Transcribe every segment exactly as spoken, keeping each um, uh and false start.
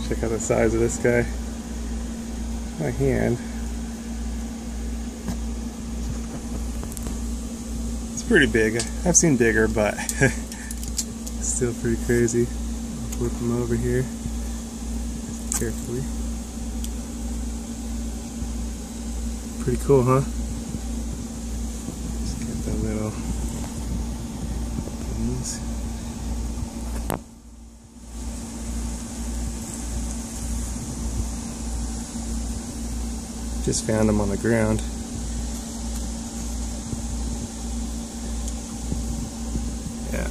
Check out the size of this guy. My hand. It's pretty big. I've seen bigger, but still pretty crazy. I'll flip him over here carefully. Pretty cool, huh? Just get the little things. Just found them on the ground. Yeah.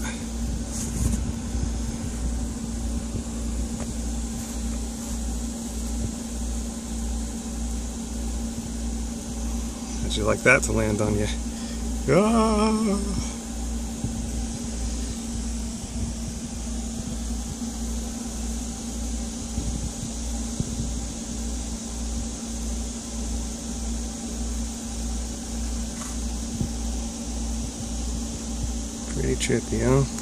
How'd you like that to land on you? Ah! Pretty trippy, huh?